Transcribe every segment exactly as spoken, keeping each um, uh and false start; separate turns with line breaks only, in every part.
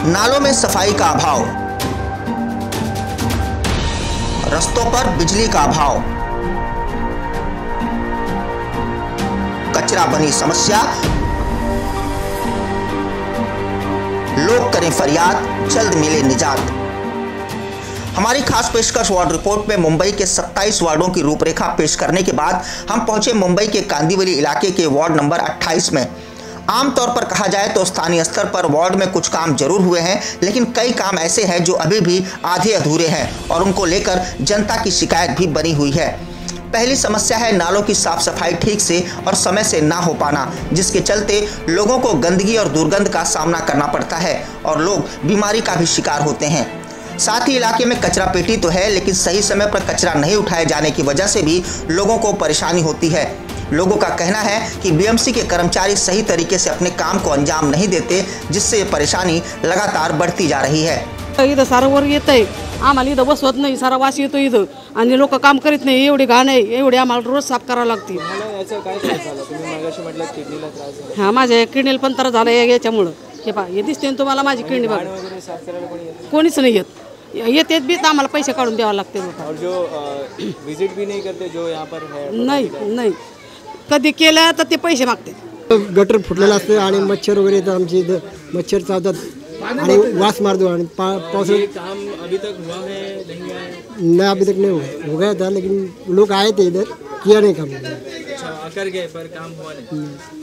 नालों में सफाई का अभाव, रास्तों पर बिजली का अभाव, कचरा बनी समस्या, लोग करें फरियाद, जल्द मिले निजात। हमारी खास पेशकश वार्ड रिपोर्ट में मुंबई के सत्ताईस वार्डों की रूपरेखा पेश करने के बाद हम पहुंचे मुंबई के कांदिवली इलाके के वार्ड नंबर अट्ठाईस में। आमतौर पर कहा जाए तो स्थानीय स्तर पर वार्ड में कुछ काम जरूर हुए हैं, लेकिन कई काम ऐसे हैं जो अभी भी आधे अधूरे हैं और उनको लेकर जनता की शिकायत भी बनी हुई है। पहली समस्या है नालों की साफ सफाई ठीक से और समय से ना हो पाना, जिसके चलते लोगों को गंदगी और दुर्गंध का सामना करना पड़ता है और लोग बीमारी का भी शिकार होते हैं। साथ ही इलाके में कचरा पेटी तो है, लेकिन सही समय पर कचरा नहीं उठाए जाने की वजह से भी लोगों को परेशानी होती है। लोगों का कहना है कि बीएमसी के कर्मचारी सही तरीके से अपने काम को अंजाम नहीं देते, जिससे ये परेशानी लगातार बढ़ती जा रही है।
इथं सारा वर येतंय, आम्हाला इथं बसवत नाही, सारा वास येतो इथं आणि लोक काम करीत नाही, एवढी घाण आहे, एवढी आम्हाला रोज साफ करावं लागते।
याचं काय त्रास झाला? तुम्ही मागाशी म्हटलं किडनीला त्रास झाला।
हां, माझ्या किडनीला पण त्रास झाला याच्यामुळं। हे पहा, हे दिसते तुम्हाला माझी किडनी बघा,
साफ करायला कोणी येत?
कोणीच नाही येत। येतेत बी आम्हाला पैसे काढून द्यावे लागते।
और जो विजिट भी नहीं करते जो यहाँ पर है?
नाही नाही, कधी केलं तर ते पैसे मागते।
गटर फुटलेला असते आणि मच्छर वगैरे येतात, आमची इथं मच्छर चावतात आणि वास मारतो आणि पाऊस।
काम अभी तक हुआ है नहीं हुआ है?
नहीं, अभी तक नहीं हुआ, हो गया था लेकिन लोग आए थे इधर, किया नहीं काम।
अच्छा, आकर गए पर काम हुआ नहीं।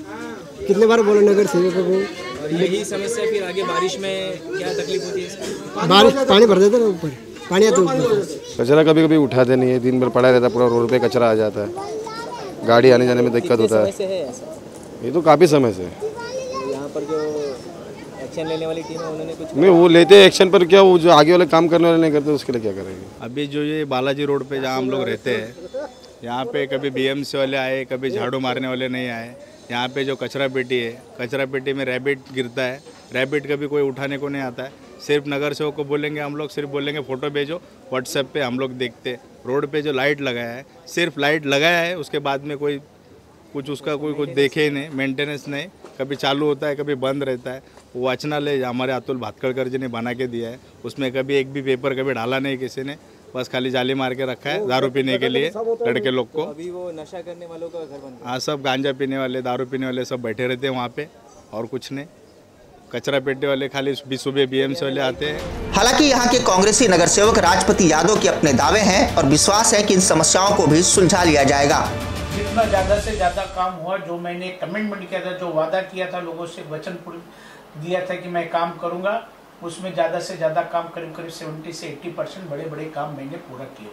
कितने बार बोले नगर सेवकों को।
और यही समस्या फिर आगे बारिश में क्या तकलीफ होती है?
बारिश पानी भर देता ना ऊपर, पानी आता ऊपर।
कचरा कभी कभी उठाते नहीं है, दिन भर पड़ा रहता, पूरा रोड पे कचरा आ जाता है, गाड़ी आने जाने में दिक्कत होता है।
है ऐसा?
ये तो काफ़ी समय से
यहाँ पर जो एक्शन लेने वाली टीम है उन्होंने कुछ
नहीं, वो लेते हैं एक्शन, पर क्या वो जो आगे वाले काम करने वाले नहीं करते, उसके लिए क्या करेंगे?
अभी जो ये बालाजी रोड पे जहाँ हम लोग रहते हैं, यहाँ पे कभी बीएमसी वाले आए, कभी झाड़ू मारने वाले नहीं आए। यहाँ पे जो कचरा पेटी है, कचरा पेटी में रैबिट गिरता है, रैबिट कभी कोई उठाने को नहीं आता है। सिर्फ नगर सेवक को बोलेंगे, हम लोग सिर्फ बोलेंगे फ़ोटो भेजो, व्हाट्सएप पे हम लोग देखते। रोड पे जो लाइट लगाया है, सिर्फ लाइट लगाया है, उसके बाद में कोई कुछ उसका कोई कुछ देखे ही नहीं, मेंटेनेंस नहीं, कभी चालू होता है कभी बंद रहता है। वो वाचनालय हमारे अतुल भातखड़कर जी ने बना के दिया है, उसमें कभी एक भी पेपर कभी डाला नहीं किसी ने, बस खाली जाली मार के रखा है दारू पीने के लिए लड़के लोग को।
अभी वो नशा करने वालों का घर बना।
हाँ, सब गांजा पीने वाले, दारू पीने वाले सब बैठे रहते हैं वहाँ पे और कुछ नहीं। कचरा पेटे वाले खाली सुबह बीएमसी वाले आते हैं।
हालांकि यहाँ के कांग्रेसी नगर सेवक राजपति यादव के अपने दावे हैं और विश्वास है कि इन समस्याओं को भी सुलझा लिया जाएगा।
जितना ज़्यादा से ज़्यादा काम हुआ, जो मैंने कमिटमेंट किया था, जो वादा किया था, लोगों से वचन दिया था कि मैं काम करूंगा, उसमें ज़्यादा से ज़्यादा काम करीब करीब सत्तर से अस्सी परसेंट बड़े बड़े काम मैंने पूरा किए।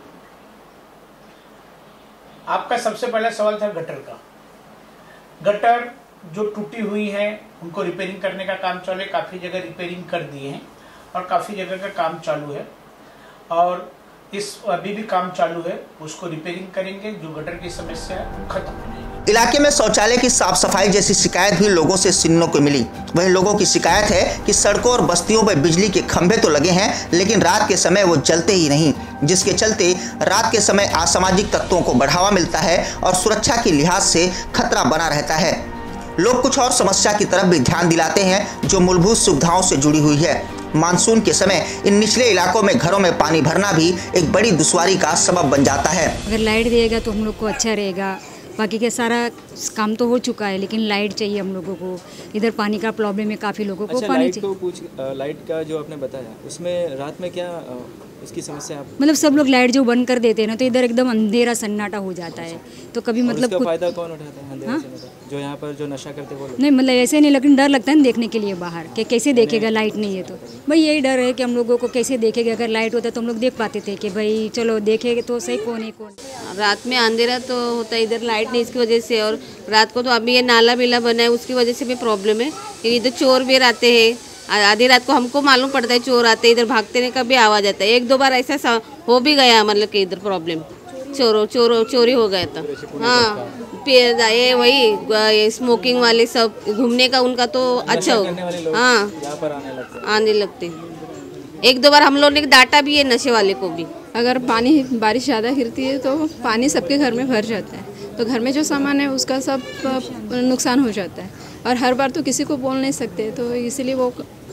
आपका सबसे पहला सवाल था गटर का। गटर जो टूटी हुई है उनको रिपेयरिंग करने का काम चालू है, काफ़ी जगह रिपेयरिंग कर दिए हैं और काफ़ी जगह का काम चालू है और इस अभी भी काम चालू है, उसको रिपेयरिंग करेंगे। जो गटर की समस्या है खत्म हो जाएगी।
इलाके में शौचालय की साफ सफाई जैसी शिकायत भी लोगों से सुनने को मिली। वहीं लोगों की शिकायत है कि सड़कों और बस्तियों पर बिजली के खंभे तो लगे हैं, लेकिन रात के समय वो जलते ही नहीं, जिसके चलते रात के समय असामाजिक तत्वों को बढ़ावा मिलता है और सुरक्षा के लिहाज से खतरा बना रहता है। लोग कुछ और समस्या की तरफ भी ध्यान दिलाते हैं जो मूलभूत सुविधाओं से जुड़ी हुई है। मानसून के समय इन निचले इलाकों में घरों में पानी भरना भी एक बड़ी दुश्वारी का सबब बन जाता है।
अगर लाइट देगा तो हम लोग को अच्छा रहेगा। बाकी का सारा काम तो हो चुका है, लेकिन लाइट चाहिए हम लोगों को। इधर पानी का प्रॉब्लम है, काफ़ी लोगों को
अच्छा,
पानी
लाइट को पूछ लाइट का जो आपने बताया, उसमें रात में क्या इसकी समस्या आप?
मतलब सब लोग लाइट जो बंद कर देते हैं ना, तो इधर एकदम अंधेरा सन्नाटा हो जाता है। तो कभी मतलब
कुछ फायदा कौन उठाता है अंधेरे से? जो यहाँ पर जो नशा करते वो लोग?
नहीं, मतलब ऐसे नहीं, लेकिन डर लगता है ना देखने के लिए बाहर कि कैसे देखेगा लाइट नहीं है तो। भाई यही डर है कि हम लोगों को कैसे देखेगा। अगर लाइट होता तो हम लोग देख पाते थे कि भाई चलो देखेंगे तो सही कौन है कौन।
रात में अंधेरा तो होता है, इधर लाइट नहीं इसकी वजह से। और रात को तो अभी ये नाला बिला बना है, उसकी वजह से भी प्रॉब्लम है। इधर चोर भी आते हैं, आधी रात को हमको मालूम पड़ता है चोर आते, इधर भागते नहीं, कभी आवाज़ आता है। एक दो बार ऐसा हो भी गया, मतलब कि इधर प्रॉब्लम चोरों चोरों चोरी हो गया था। हाँ, ये वही स्मोकिंग वाले सब घूमने का उनका तो अच्छा हो। हाँ, आने लगते। एक दो बार हम लोग ने डांटा भी है नशे वाले को भी।
अगर पानी बारिश ज़्यादा गिरती है तो पानी सबके घर में भर जाता है, तो घर में जो सामान है उसका सब नुकसान हो जाता है। और हर बार तो किसी को बोल नहीं सकते, तो इसीलिए वो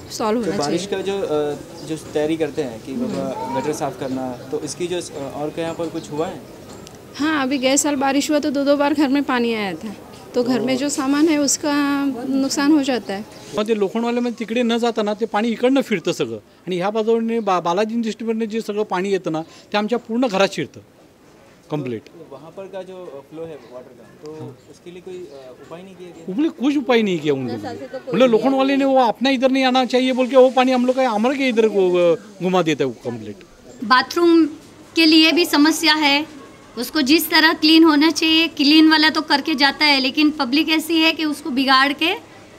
सॉल्व
तो
होना
बारिश
चाहिए।
का जो अ, जो तैयारी करते हैं कि बाबा गटर साफ करना, तो इसकी जो अ, और क्या यहाँ पर कुछ हुआ है?
हाँ, अभी गए साल बारिश हुआ तो दो दो बार घर में पानी आया था, तो घर में जो सामान आहे उसका नुकसान हो जाता है।
मग ते लोखंडवाल्यामध्ये तिकडे न जाता ना ते पाणी इकडनं फिरतं सगळं आणि ह्या बाजूने बा बालाजी इंडस्ट्रीमधनं जे सगळं पाणी येतं ना ते आमच्या पूर्ण घरात शिरतं कंप्लीट।
तो वहाँ पर का जो फ्लो है वाटर का, तो उसके लिए कोई अ, उपाय नहीं किया गया?
उबले कुछ उपाय नहीं किया उन लोगों ने। बोले लोखंड वाले ने वो अपना इधर नहीं आना चाहिए बोल के वो पानी हम लोग का अमर के इधर घुमा देता है वो कंप्लीट।
बाथरूम के लिए भी समस्या है, उसको जिस तरह क्लीन होना चाहिए क्लीन वाला तो करके जाता है, लेकिन पब्लिक ऐसी है कि उसको बिगाड़ के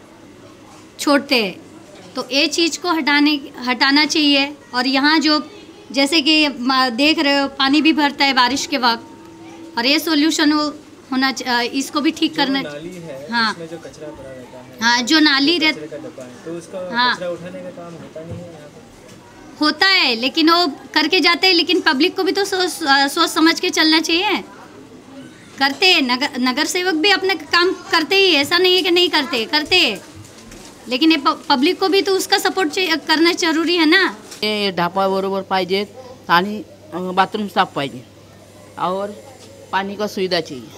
छोड़ते हैं। तो ये चीज़ को हटाने हटाना चाहिए। और यहाँ जो जैसे कि देख रहे हो पानी भी भरता है बारिश के वक्त, और ये सॉल्यूशन हो होना च- इसको भी ठीक करना
नाली है,
हाँ
उसमें जो कचरा पड़ा रहता है,
हाँ जो नाली रह
कचरे का डब्बा है, तो उसका
हाँ।
कचरा उठाने का काम होता नहीं है यहाँ पर?
होता है, लेकिन वो करके जाते हैं, लेकिन पब्लिक को भी तो सोच सोच समझ के चलना चाहिए। करते हैं, नगर नगर सेवक भी अपना काम करते ही, ऐसा नहीं है कि नहीं करते, करते हैं, लेकिन ये पब्लिक को भी तो उसका सपोर्ट करना जरूरी है ना।
हे ढापा बरोबर पाहिजेत आणि बाथरूम साफ पाहिजे और पानी का सुविधा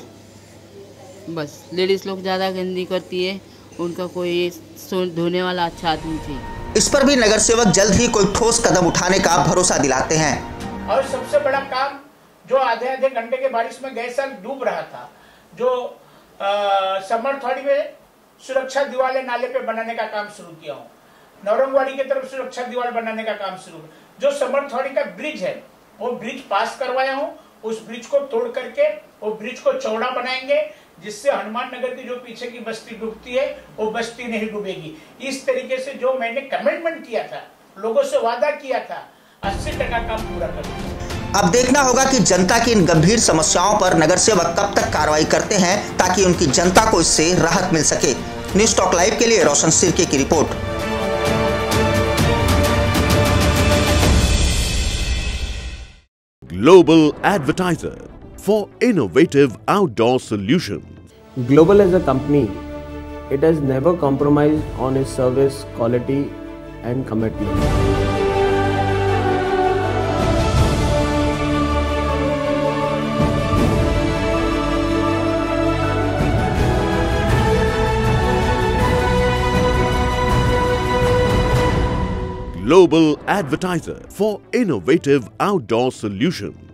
चाहिए। बस लेडीज़ लोग ज़्यादा गंदी करती है, उनका कोई सो धोने वाला अच्छा आदमी चाहिए।
इस पर भी नगर सेवक जल्द ही कोई ठोस कदम उठाने का भरोसा दिलाते हैं।
और सबसे बड़ा काम जो आधे आधे घंटे के बारिश में गए साल डूब रहा था, जो समर्थवाड़ी में सुरक्षा दीवार नाले पे बनाने का काम शुरू किया हूँ, नौरंगवाड़ी की तरफ सुरक्षा दीवार बनाने का काम शुरू, जो समर्थवाड़ी का ब्रिज है वो ब्रिज पास करवाया हूँ, उस ब्रिज को तोड़ करके वो ब्रिज को चौड़ा बनाएंगे, जिससे हनुमान नगर की जो पीछे की बस्ती डूबती है वो बस्ती नहीं डूबेगी। इस तरीके से जो मैंने कमिटमेंट किया था, लोगों से वादा किया था, अस्सी टका काम पूरा करूंगा।
अब देखना होगा कि जनता की इन गंभीर समस्याओं पर नगर सेवक कब तक कार्रवाई करते हैं ताकि उनकी जनता को इससे राहत मिल सके। न्यूज़ टॉक लाइव के लिए रोशन सिरके की report.
Global advertiser for innovative outdoor solutions.
Global as a company, it has never compromised on its service quality and commitment.
Global advertiser for innovative outdoor solutions.